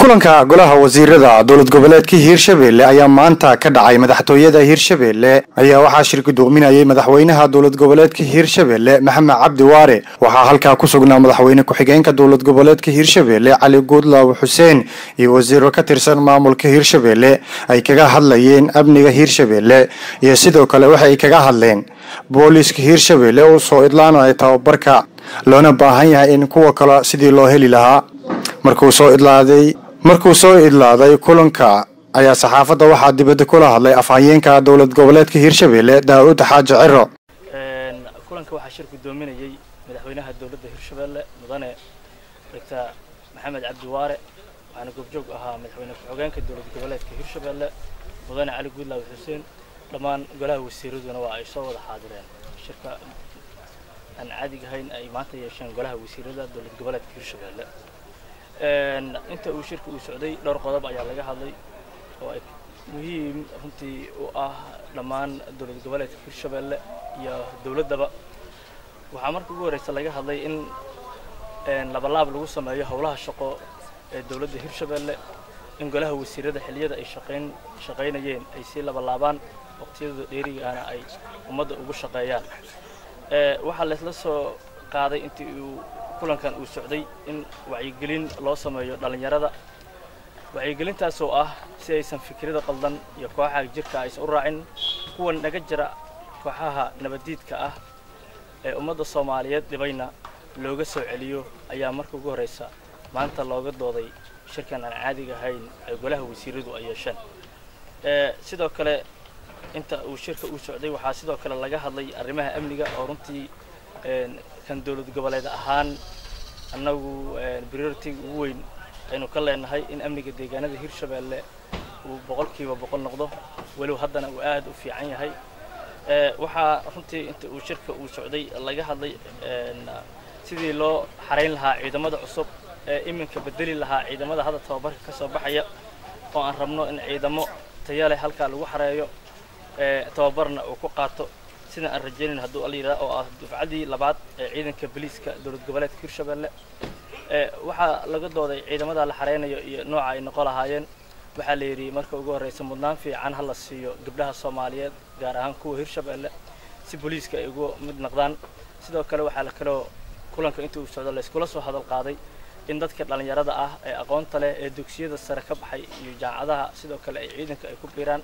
kulanka golaha wasiirada dowlad goboleedka Hirshabelle ayaa maanta ka dhacay madaxtooyada Hirshabelle ayaa waxaa shir gudoominayay madaxweynaha dowlad goboleedka Hirshabelle Maxamed Cabdi Waare waxaa halka ku sugnaa madaxweyne ku xigeenka dowlad goboleedka Hirshabelle Cali Goodlaw Xuseen iyo wasiiro ka tirsan maamulka Hirshabelle ay kaga hadlayeen amniga Hirshabelle iyo sidoo kale waxa ay kaga hadleen booliska Hirshabelle oo soo idlaanaya tababarka loona baahan yahay in kuwa kale sidii loo heli lahaa markuu soo idlaaday kulanka ayaa saxaafadda waxaa dibadda kula hadlay afhayeenka dowlad goboleedka Hirshabelle Daawud Xaaji Ciro kulanka waxaa shir gudoominayay madaxweynaha dowladda Hirshabelle mudane Dr. Maxamed Cabdi Waare waxaana goobjoog ahaa madaxweyne ku xigeenka dowlad goboleedka Hirshabelle mudane Cali Goodlaw Xuseen dhammaan golaha wasiiraduna waa ay soo wada xaadireen shirka aan caadi ahayn ay maanta yeesheen golaha wasiirada dowlad goboleedka Hirshabelle inta uu shirku u socday dhowr qodob ayaa laga hadlay oo ay muhiim runtii u ah dhammaan dowlad goboleedka Hirshabelle iyo dowladaba waxaa markii ugu horreysay laga hadlay in labalaab lagu sameeyo howlaha shaqo ee dowladda Hirshabelle in golaha wasiirada xiliyada ay shaqeynayeen ay si labalaabaan waqtiyada dheerigaana ay ummadda ugu shaqeeyaan waxaa la isla soo qaaday intii uu kulankan uu socday in wacyigelin loo sameeyo dhalinyarada wacyigelintaas oo ah si aysan fikrada qaldan iyo kooxaha jirka aysan u raacin kuwan naga jira kooxaha nabadiidka ah ee ummadda Soomaaliyeed dhibayna looga soo celiyo ayaa markii ugu horeysa maanta looga dooday shirkan aan caadiga ahayn ee golaha wasiiradu ay yeesheen sidoo kale inta uu shirka u socday waxaa sidoo kale laga hadlay arrimaha amniga oo runtii kan dowlad goboleed ahaan annagu priority ugu weyn aynu ka leenahay in amniga deegaanada Hirshabelle uu 100% noqdo walow haddana uu aad u fiican yahay waxaa runtii inta uu shirka uu socday laga hadlay sidii loo xareyn lahaa ciidamada cusub ee iminka bedeli lahaa ciidamada hadda tababarka ka soo baxaya oo aan rabno in ciidamo tayo leh halka lagu xareeyo tababarna uu ku qaato sida aan rajeynayno hadduu alla yiraahdo oo ah dufcadii labaad ee ciidanka booliska dowlad goboleedka Hirshabelle waxaa laga dooday ciidamada la xareynayo iyo nooca ay noqon lahaayeen waxaa la yiri marka ugu horeysa mudnaan fiican hal la siiyo gabdhaha Soomaaliyeed gaar ahaan kuwa Hirshabelle si booliska ay ugu mid noqdaan sidoo kale waxaa la kala kulanka intii uu socdo la iskula soo hadal qaaday in dadka dhalinyarada ah ee aqoonta leh ee dugsiyada sare ka baxay iyo jaamacadaha sidoo kale ay ciidanka ay ku biiraan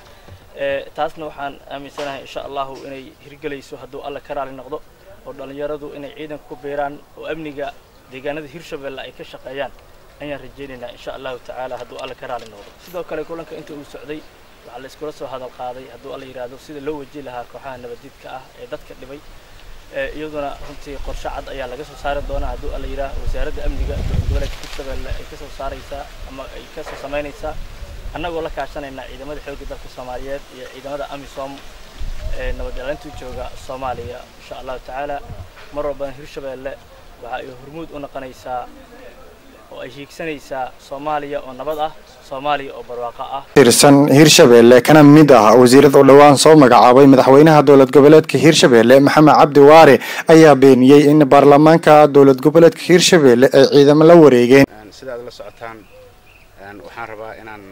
taasna waxaan aaminsanahay insha Allah inay hirgelayso hadduu alla ka raali noqdo oo dhalinyaradu inay ciidanka ku biiraan oo amniga deegaanada Hirshabelle ay ka shaqeeyaan ayaan rajeynaynaa insha Allah tacaala hadduu alla ka raali noqdo sidoo kale kulanka intii uu socday waxaa la iskula soo hadal qaaday hadduu alla yiraahdo sida loo wajihi lahaa kooxaha nabadiidka ah ee dadka dhibay iyaduna runtii qorshe cad ayaa laga soo saari doonaa hadduu alla yiraahdo wasaaradda amniga dowlad goboleedka Hirshabelle ay ka soo saaraysaa ama ay ka soo sameynaysaa annagoo la kaashanayna ciidamada xoogga dalka Soomaaliyeed iyo ciidamada AMISOM ee nabad ilaalinta jooga Soomaaliya insha Allah tacaala mar walba Hirshabelle waxa ay hormuud u noqonaysaa oo ay hiigsanaysaa Soomaaliya oo nabad ah Soomaaliya oo barwaaqo ah tirsan Hirshabelle kana mid ah wasiirada oo dhawaan soo magacaabay madaxweynaha dowlad goboleedka Hirshabelle Maxamed Cabdi Waare ayaa beeniyay in baarlamaanka dowlad goboleedka Hirshabelle ay ciidamo la wareegeen sida aad la socotaan waxaan rabaa inaan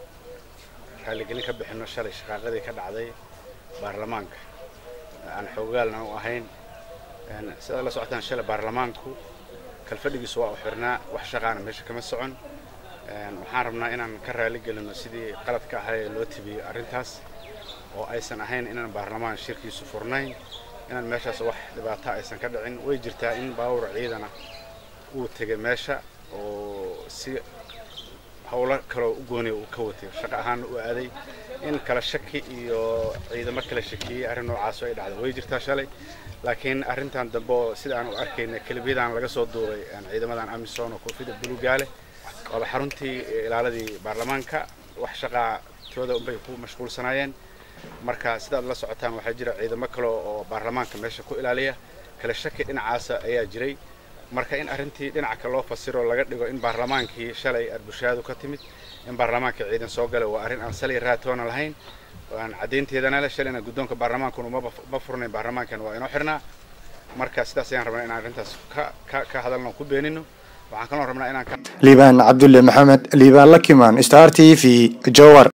xalgelin ka bixino shalay shaqadii ka dhacday baarlamaanka aan xoogaalna u ahayn sida la socotaan shalay baarlamaanku kalfadhigiisu waa u xirnaa wax shaqaana meesha kama socon waxaan rabnaa inaan ka raali gelino sidii qaladka ahaa loo tibiyo arintaas oo aysan ahayn inaan baarlamaan shirkiisu furnayn inaan meeshaas wax dhibaato aysan ka dhicin way jirtaa in baawur ciidana uu tagay meesha oo si hawla kale u gooni u ka watay shaqo ahaan u aaday in kala shaki iyo ciidamo kala shakiyay arin noocaas ay dhacday way jirtaa shalay laakiin arintan dambe sida aan u arkayna kalibidan laga soo duubay ciidamadan AMISOM oo koofida buluugaale oo xaruntii ilaaladii baarlamaanka wax shaqa tooda u bay ku mashquulsanayeen marka sida la socotaan waxa jira ciidamo kale oo baarlamaanka meesha ku ilaaliya kala shaki dhinacaas ayaa jiray marka in arintii dhinaca loo fasiro laga dhigo in baarlamaankii shalay arbushaadu ka timid in baarlamaanka ciidan soo galay waa arin aan salay raatoona lahayn waan cadeynteedana la shalayna gudoonka baarlamaanku ma furnay baarlamaankan waa inoo xirnaa marka sidaas ayaan rabnaa in arintaas ka hadalno ku beenino waxaan kaloo rabnaa inaan liibaan cabdulle maxamed liibaan lakimaan Star TV Jowhar.